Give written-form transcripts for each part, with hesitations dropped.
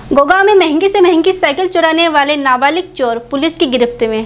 गोगांव में महंगी से महंगी साइकिल चुराने वाले नाबालिग चोर पुलिस की गिरफ्त में।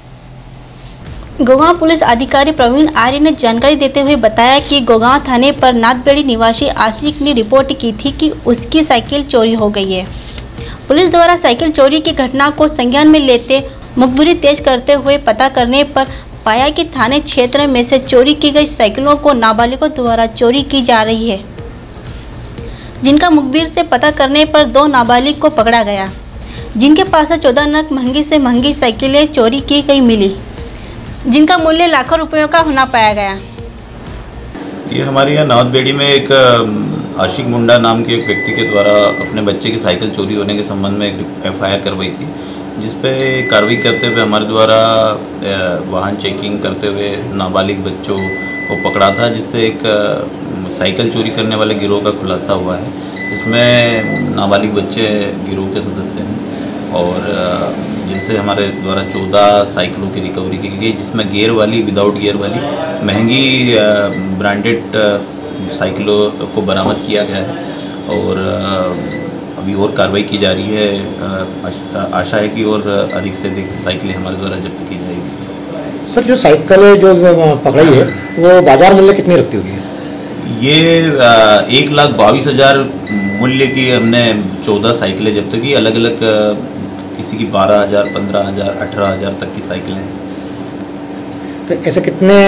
गोगांव पुलिस अधिकारी प्रवीण आर्य ने जानकारी देते हुए बताया कि गोगांव थाने पर नाथबेड़ी निवासी आशिक ने रिपोर्ट की थी कि उसकी साइकिल चोरी हो गई है। पुलिस द्वारा साइकिल चोरी की घटना को संज्ञान में लेते मुखबिरी तेज करते हुए पता करने पर पाया कि थाने क्षेत्र में से चोरी की गई साइकिलों को नाबालिगों द्वारा चोरी की जा रही है, जिनका मुखबिर से पता करने पर 2 नाबालिग को पकड़ा गया, जिनके पास 14 नग महंगी से महंगी साइकिलें चोरी की गई मिली, जिनका मूल्य लाखों रुपयों का होना पाया गया। ये हमारे यहाँ नाथबेड़ी में एक आशिक मुंडा नाम के एक व्यक्ति के द्वारा अपने बच्चे की साइकिल चोरी होने के संबंध में एक FIR करवाई थी, जिस पे कार्रवाई करते हुए हमारे द्वारा वाहन चेकिंग करते हुए नाबालिग बच्चों को पकड़ा था, जिससे एक साइकिल चोरी करने वाले गिरोह का खुलासा हुआ है। इसमें नाबालिग बच्चे गिरोह के सदस्य हैं और जिनसे हमारे द्वारा 14 साइकिलों की रिकवरी की गई, जिसमें गियर वाली, विदाउट गियर वाली महंगी ब्रांडेड साइकिलों को बरामद किया गया है और अभी और कार्रवाई की जा रही है। आशा है कि और अधिक से अधिक साइकिलें हमारे द्वारा जब्त की जाएगी। सर, जो साइकिल जो पकड़ाई है वो बाजार मूल्य कितनी रखती होगी? ये 1,22,000 मूल्य की हमने 14 साइकिलें जब्त की। अलग अलग किसी की 12,000, 15,000, 18,000 तक की साइकिलें हैं। तो ऐसे कितने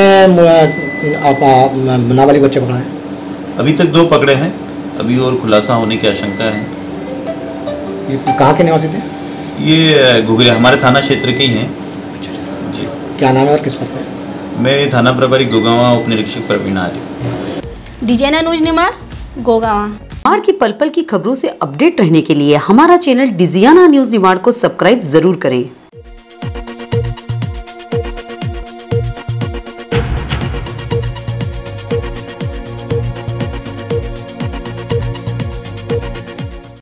नाबालिग बच्चे पकड़े हैं? अभी तक 2 पकड़े हैं, अभी और खुलासा होने की आशंका है। ये कहाँ के निवासी थे? ये घुघरिया हमारे थाना क्षेत्र के ही हैं। जी। क्या नाम है और किस पद पे? मैं थाना प्रभारी गोगांव उप निरीक्षक प्रवीण आर्य। Designer news Nimar, Gogaon. निमाड़ की पल पल की खबरों से अपडेट रहने के लिए हमारा चैनल डिजियाना न्यूज निमाड़ को सब्सक्राइब जरूर करें।